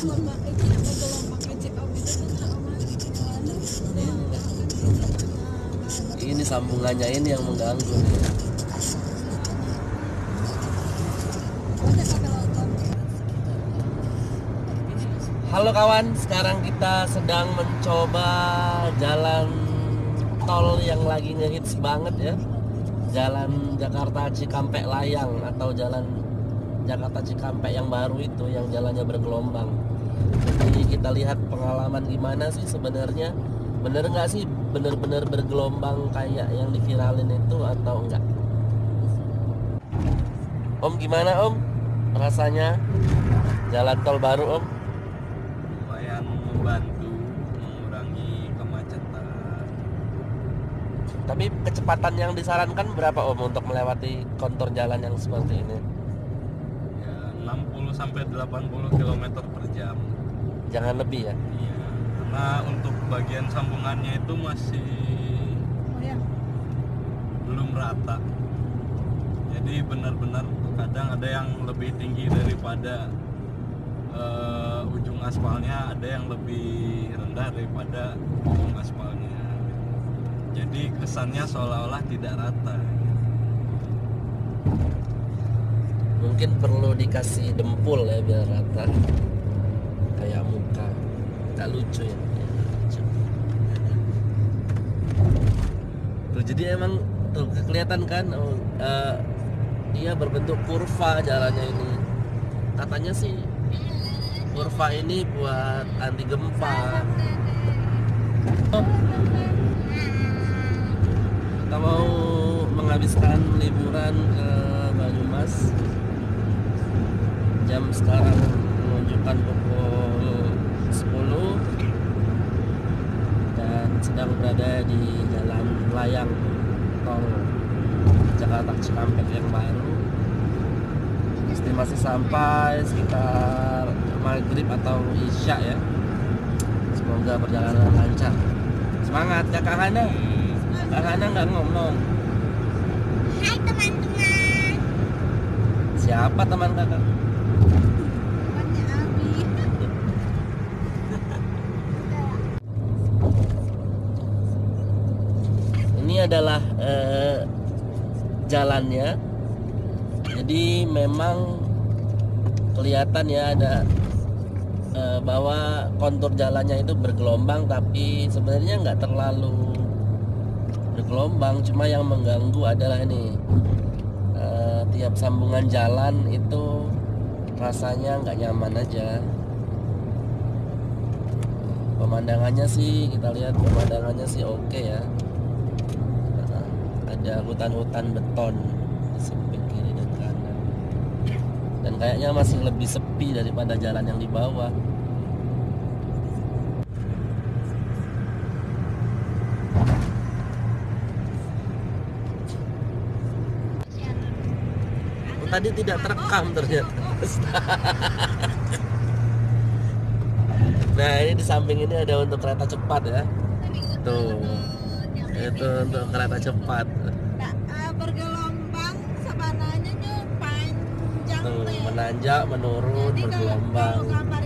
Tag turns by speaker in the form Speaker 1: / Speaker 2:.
Speaker 1: Ini sambungannya ini yang mengganggu nih. Halo kawan, sekarang kita sedang mencoba jalan tol yang lagi ngehits banget ya. Jalan Jakarta Cikampek Layang atau jalan Jakarta Cikampek yang baru itu, yang jalannya bergelombang. Jadi kita lihat pengalaman gimana sih sebenarnya. Bener nggak sih bener-bener bergelombang kayak yang diviralin itu atau enggak? Om gimana om? Rasanya jalan tol baru om?
Speaker 2: Lumayan membantu mengurangi kemacetan.
Speaker 1: Tapi kecepatan yang disarankan berapa om untuk melewati kontur jalan yang seperti ini?
Speaker 2: Ya 60 sampai 80 km per jam.
Speaker 1: Jangan lebih ya?
Speaker 2: Iya, karena untuk bagian sambungannya itu masih belum rata. Jadi benar-benar kadang ada yang lebih tinggi daripada ujung aspalnya, ada yang lebih rendah daripada ujung aspalnya. Jadi kesannya seolah-olah tidak rata.
Speaker 1: Mungkin perlu dikasih dempul ya biar rata. Kayak muka. Gak lucu ya. Lucu. Tuh, jadi emang tuh kelihatan kan dia berbentuk kurva jalannya ini. Katanya sih kurva ini buat anti gempa. Kita mau menghabiskan liburan ke Banyumas. Jam sekarang menunjukkan pukul 10 dan sedang berada di jalan layang tol Jakarta Cikampek yang baru. Estimasi sampai sekitar maghrib atau isya ya. Semoga perjalanan lancar. Semangat Kakak Hana. Kakak Hana nggak ngomong.
Speaker 3: Hai teman-teman.
Speaker 1: Siapa teman kakak?
Speaker 3: Temannya Abi.
Speaker 1: Ini adalah jalannya. Jadi memang kelihatan ya ada bahwa kontur jalannya itu bergelombang, tapi sebenarnya nggak terlalu bergelombang. Cuma yang mengganggu adalah ini tiap sambungan jalan itu rasanya nggak nyaman aja. Pemandangannya sih kita lihat pemandangannya sih oke ya. Ada hutan-hutan beton di samping kiri dan kanan, dan kayaknya masih lebih sepi daripada jalan yang di bawah. Tadi tidak terekam ternyata. Nah ini di samping ini ada untuk kereta cepat ya. Tuh, itu untuk kereta cepat.
Speaker 3: Bergelombang sabananya panjang.
Speaker 1: Tuh, menanjak, menurun,
Speaker 3: Jadi
Speaker 1: bergelombang.
Speaker 3: kalau gambar